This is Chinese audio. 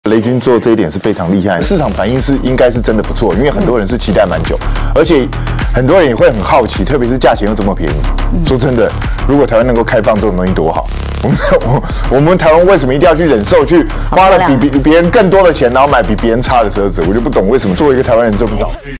雷军做这一点是非常厉害，市场反应应该是真的不错，因为很多人是期待蛮久，而且很多人也会很好奇，特别是价钱又这么便宜。说真的，如果台湾能够开放这种东西多好！我们台湾为什么一定要去忍受去花了比别人更多的钱，然后买比别人差的车子？我就不懂为什么作为一个台湾人做不到。